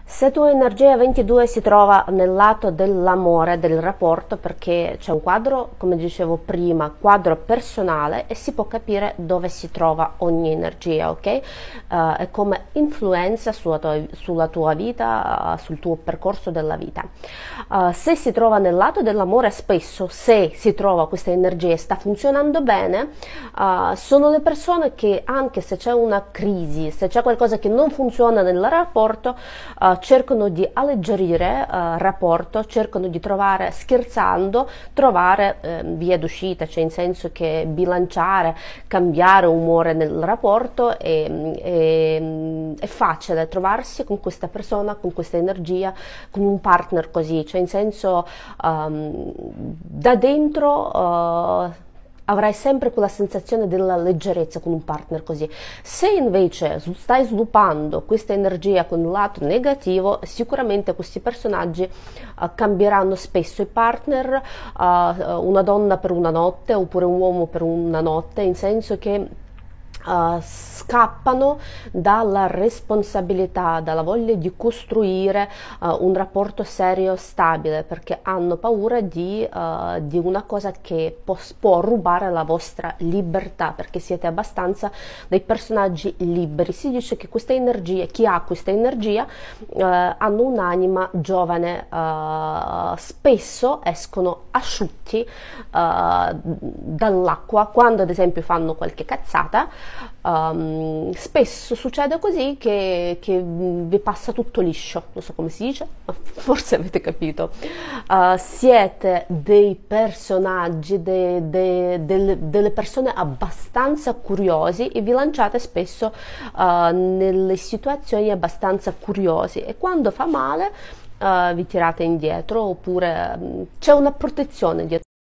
Se tua energia 22 si trova nel lato dell'amore, del rapporto, perché c'è un quadro, come dicevo prima, quadro personale e si può capire dove si trova ogni energia, ok? E come influenza sulla tua vita, sul tuo percorso della vita. Se si trova nel lato dell'amore, spesso se si trova questa energia e sta funzionando bene, sono le persone che anche se c'è una crisi, se c'è qualcosa che non funziona nel rapporto, cercano di alleggerire il rapporto, cercano di trovare, scherzando, trovare vie d'uscita, cioè in senso che bilanciare, cambiare umore nel rapporto è facile trovarsi con questa persona, con questa energia, con un partner così, cioè in senso da dentro avrai sempre quella sensazione della leggerezza con un partner così. Se invece stai sviluppando questa energia con il lato negativo, sicuramente questi personaggi cambieranno spesso i partner, una donna per una notte oppure un uomo per una notte, in senso che scappano dalla responsabilità, dalla voglia di costruire un rapporto serio, stabile, perché hanno paura di una cosa che può rubare la vostra libertà, perché siete abbastanza dei personaggi liberi. Si dice che questa energia, chi ha questa energia, hanno un'anima giovane, spesso escono asciutti dall'acqua quando ad esempio fanno qualche cazzata. Spesso succede così che vi passa tutto liscio, non so come si dice, ma forse avete capito. Siete dei personaggi, delle persone abbastanza curiosi e vi lanciate spesso nelle situazioni abbastanza curiosi e quando fa male vi tirate indietro oppure c'è una protezione dietro.